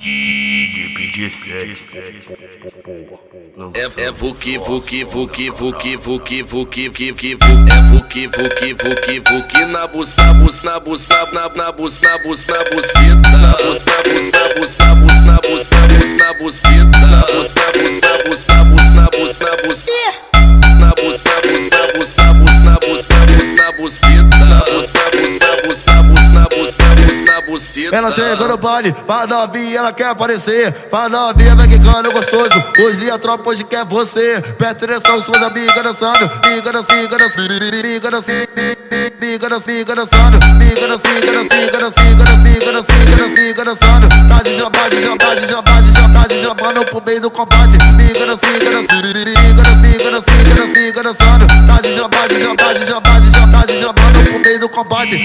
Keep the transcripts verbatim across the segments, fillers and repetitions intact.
É é vuki vuki vuki vuki vuki vuki vuki vu é vuki vuki vuki vuki na buça buça buça na na buça buça bucita na buça buça buça buça buça buça bucita na buça buça buça buça buça bucita na buça buça buça buça buça buça bucita na buça buça buça buça buça buça bucita. Ela chegou no baile, pra novinha ela quer aparecer, pra novinha vai quicando gostoso. Hoje a tropa hoje quer você. Presta atenção, suas amigas dançando, biga dancinha, dancinha, biga dancinha, biga dancinha, dançando, biga dancinha, dancinha, dancinha, dancinha, dancinha, dancinha, dançando. Tá de jabá, de jabá, de jabá, de jabá, de jabando pro meio do combate. Biga dancinha, dancinha, biga dancinha, dancinha, dancinha, dançando. Tá de jabá, de jabá, de jabá, de jabá, de jabando pro meio do combate.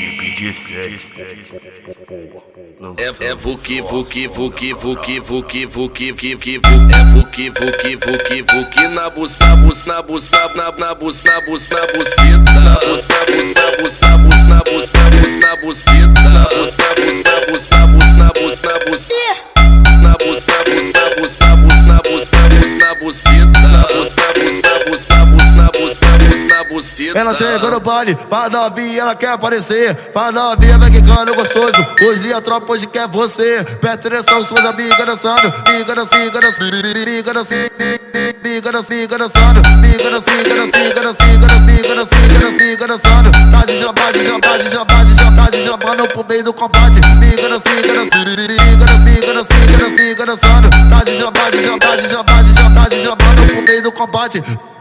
É é vuki vuki vuki vuki vuki vuki vuki vu é vuki vuki vuki vuki na buça buça buça na na buça buça bucita na buça buça buça buça buça buça bucita na buça buça buça buça buça bucita na buça buça buça buça buça buça bucita na buça buça buça buça buça buça bucita. Ela chegou no baile, pra novinha ela quer aparecer, pra novinha vai quicando gostoso. Hoje a tropa hoje quer você. Presta atenção, suas amigas dançando, biga dancinha, dancinha, biga dancinha, biga dancinha, dançando, biga dancinha, dancinha, dancinha, dancinha, dancinha, dancinha, dançando. Tá de jabá, de jabá, de jabá, de jabá, de jabando pro meio do combate. Biga dancinha, dancinha, biga dancinha, dancinha, dancinha, dançando. Tá de jabá, de jabá, de jabá, de jabá, de jabando pro meio do combate.